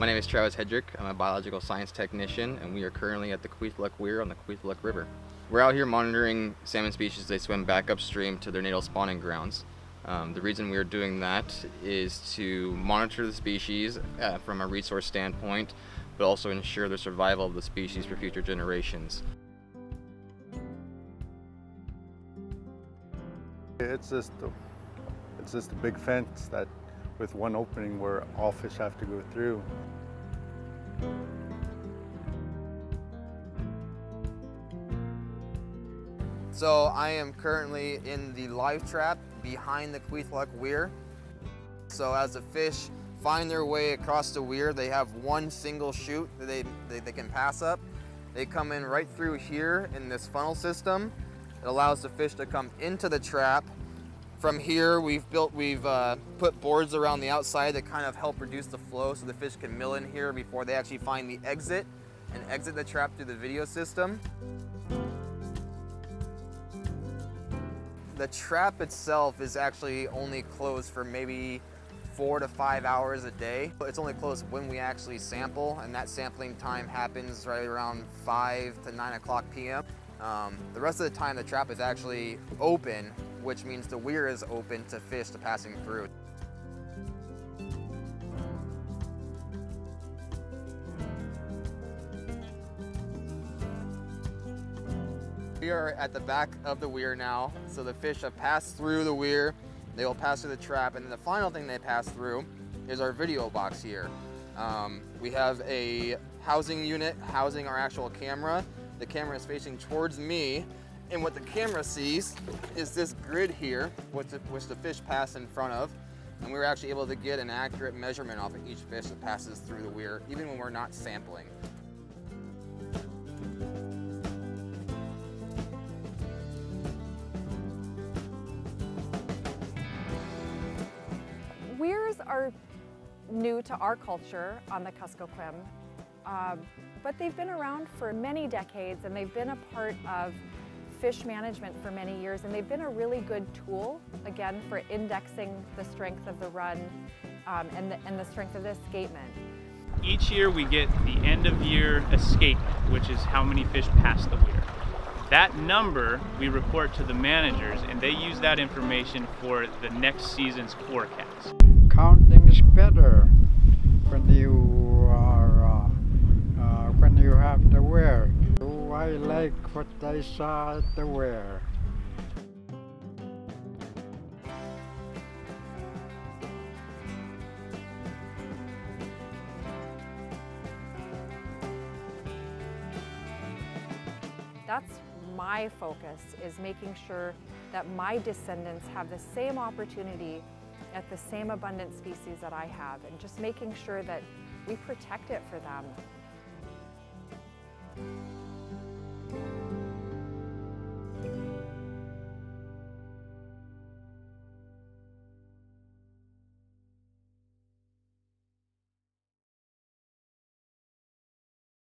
My name is Travis Hedrick. I'm a biological science technician, and we are currently at the Kwethluk Weir on the Kwethluk River. We're out here monitoring salmon species as they swim back upstream to their natal spawning grounds. The reason we are doing that is to monitor the species from a resource standpoint, but also ensure the survival of the species for future generations. It's just a big fence that with one opening where all fish have to go through. So I am currently in the live trap behind the Kwethluk Weir. So as the fish find their way across the weir, they have one single chute that they can pass up. They come in right through here in this funnel system. It allows the fish to come into the trap. From here, we've put boards around the outside that kind of help reduce the flow so the fish can mill in here before they actually find the exit and exit the trap through the video system. The trap itself is actually only closed for maybe 4 to 5 hours a day. It's only closed when we actually sample, and that sampling time happens right around 5 to 9 o'clock p.m. The rest of the time the trap is actually open, which means the weir is open to fish passing through. We are at the back of the weir now, so the fish have passed through the weir, they will pass through the trap, and then the final thing they pass through is our video box here. We have a housing unit housing our actual camera. The camera is facing towards me, and what the camera sees is this grid here, which the fish pass in front of, and we were actually able to get an accurate measurement off of each fish that passes through the weir, even when we're not sampling. Weirs are new to our culture on the Kuskokwim, but they've been around for many decades, and they've been a part of fish management for many years, and they've been a really good tool, again, for indexing the strength of the run and the strength of the escapement. Each year we get the end of year escapement, which is how many fish pass the weir. That number we report to the managers, and they use that information for the next season's forecast. Counting is better when you have the weir. I like what I saw at the weir. That's my focus, is making sure that my descendants have the same opportunity at the same abundant species that I have, and just making sure that we protect it for them.